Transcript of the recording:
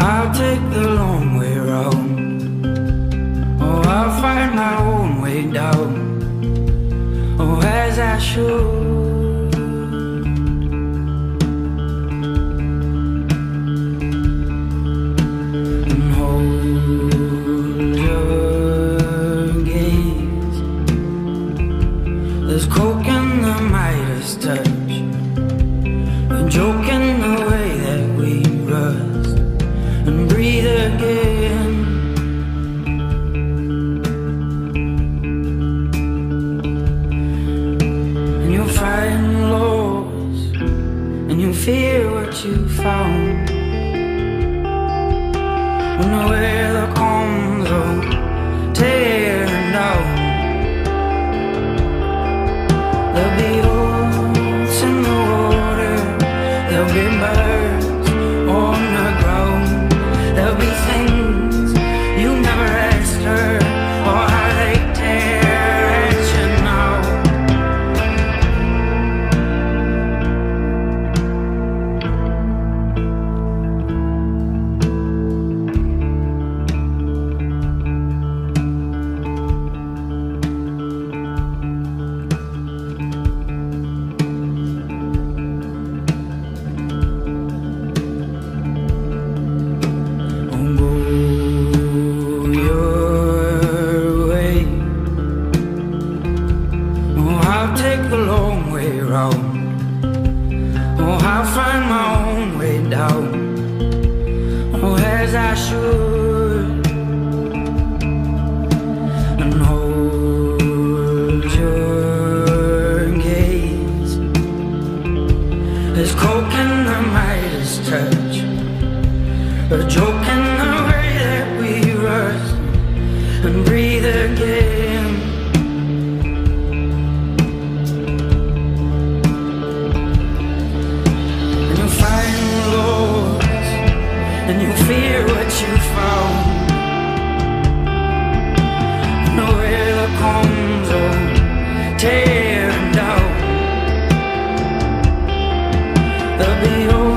I'll take the long way round. Oh, I'll find my own way down. Oh, as I should. And hold your gaze. There's coke in the Midas touch, a joke in the way that we rust and breathe again. And you'll find lows, and you'll fear what you found. When the weather comes on, tearing down, there'll be oats in the water, there'll be birds on the ground, there'll be things you never asked her, or how they tear at you now. I'll take the long way round. Oh, I'll find my own way down. Oh, as I should. And hold your gaze. There's coke in the Midas touch, a joke in the way that we rust and breathe again. And you fear what you found. No weather comes on, tearing down. There'll be